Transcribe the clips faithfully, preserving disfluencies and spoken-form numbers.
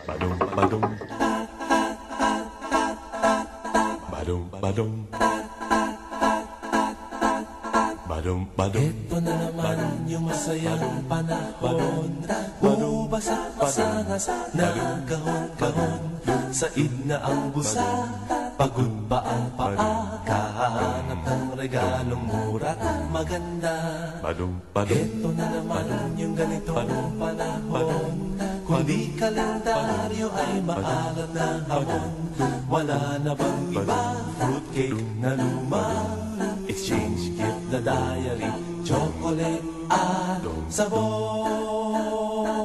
Badum, badum. Badum, badum. Badum, badum. Ito na naman yung masayang panahon. Bumabasa pa sana ng kahon-kahon. Said na ang busa, pagod ba ang paa? Kahanap ng regalong mura't maganda. Badum, badum. Ito na naman yung ganitong panahon. Kundi kalendaryo ay maalat na hamon. Wala na bang iba? Fruitcake na luma, exchange gift na diary, chocolate at sabon.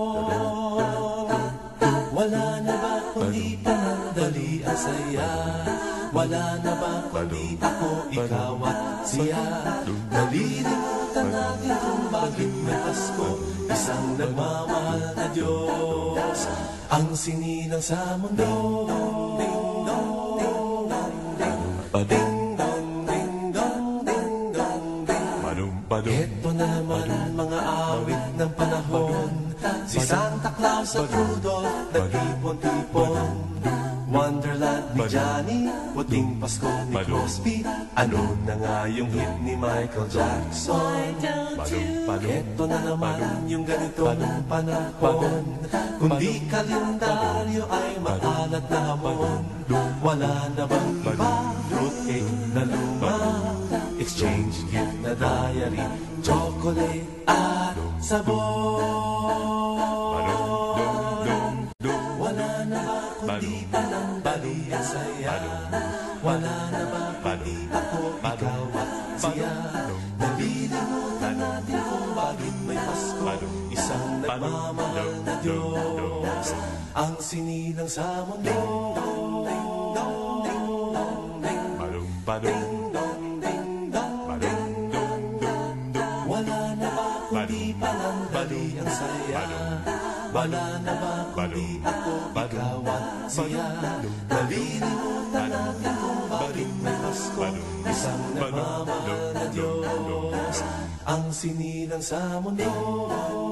Wala na ba kundi panandali ang saya? Wala na ba kundi ako, ikaw at siya? Nalilimutan natin kung bakit may Pasko, isang nagmamahal na Diyos ang sinilang sa mundo. Ding dong, ding dong, ding ding dong, ding dong, ding dong, ding. Badum, badum. Ito na naman mga awit ng panahon. Si Santa Claus at Rudolph nag-ipon-tipon. Wonderland ni Johnny, puting Pasko ni Crosby. Ano na nga yung hit ni Michael Jackson? Badum, badum. Ito na naman yung ganitong panahon. Kundi kalendaryo ay maalat na hamon. Wala na bang iba? Fruitcake na luma, exchange gift na diary, chocolate at sabon. Wala na ba kundi panandali ang saya? Wala na ba kundi ako, ikaw at siya? Nalilimutan natin kung bakit may Pasko, isang nagmamahal na Diyos ang sinilang sa mundo. Badum, badum. Wala na ba kundi panandali ang saya? Wala na ba kundi ako, ikaw at siya? Nalilimutan natin kung bakit may Pasko, isang nagmamahal na Diyos ang sinilang sa mundo.